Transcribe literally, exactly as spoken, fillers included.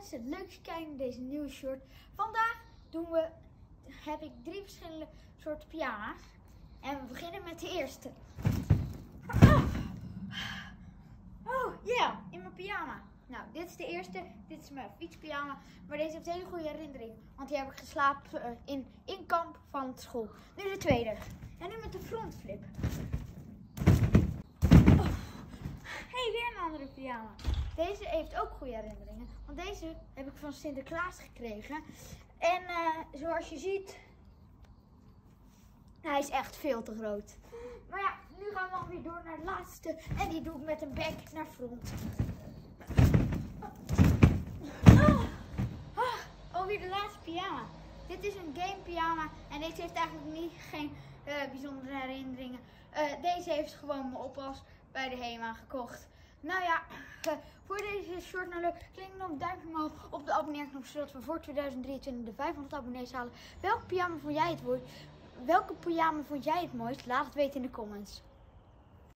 mensen, leuk dat je kijkt naar deze nieuwe short. Vandaag doen we, heb ik drie verschillende soorten pyjama's. En we beginnen met de eerste. Oh, oh yeah, in mijn pyjama. Nou, dit is de eerste. Dit is mijn fietspyjama. Maar deze heeft een hele goede herinnering. Want die heb ik geslapen uh, in, in kamp van school. Nu de tweede. En nu met de frontflip. Oh. Hey, weer een andere pyjama. Deze heeft ook goede herinneringen. Want deze heb ik van Sinterklaas gekregen. En uh, zoals je ziet, hij is echt veel te groot. Maar ja, nu gaan we alweer door naar de laatste. En die doe ik met een bek naar front. Oh, oh, alweer de laatste pyjama. Dit is een game pyjama. En deze heeft eigenlijk niet, geen uh, bijzondere herinneringen. Uh, deze heeft gewoon mijn oppas bij de HEMA gekocht. Nou ja, uh, voor deze short nou leuk, klik dan op duimpje omhoog op de abonneerknop, zodat we voor tweeduizend drieëntwintig de vijfhonderd abonnees halen. Welke pyjama vond jij het mooist? Welke pyjama vond jij het mooist? Laat het weten in de comments.